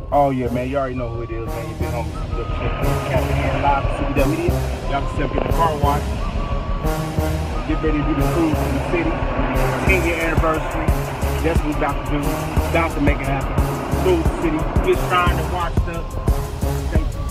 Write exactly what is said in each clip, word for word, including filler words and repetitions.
Oh yeah, man, you already know who it is, man. You've been on the Captain Live at C B W Media. Y'all can step in the car wash. Get ready to do the cruise to the city. ten year anniversary. That's what we're about to do. About to make it happen. Cruise the city. Get signed and washed up. Thank you.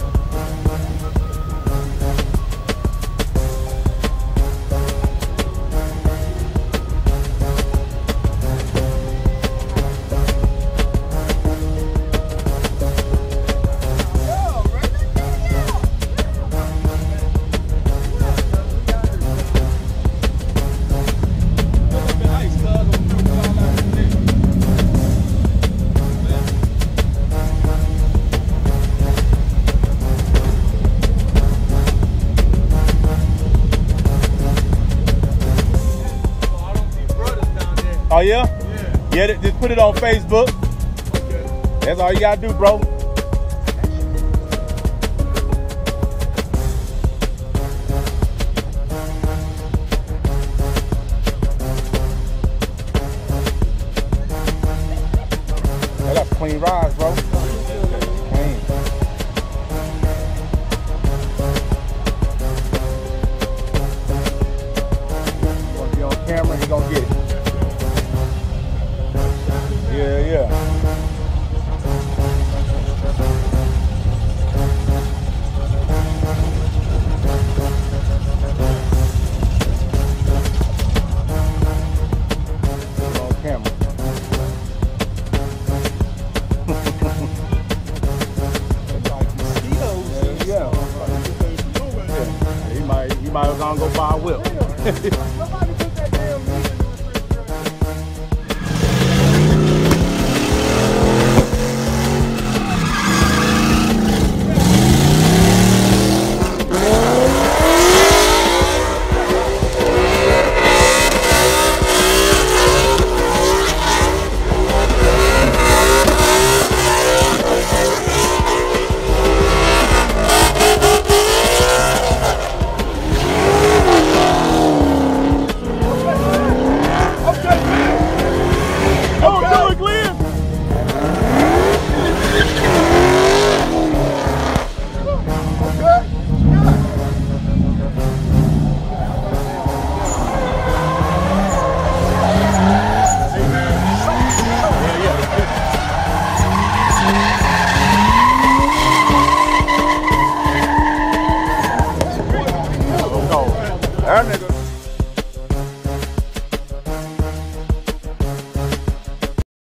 Oh yeah? Yeah. Yeah, just put it on Facebook. Okay. That's all you gotta do, bro. I got clean rides, bro. Clean. You gonna be on camera, you gonna get it. Yeah, yeah. On camera. Yeah, yeah. Yeah. He might, he might as well go buy a whip.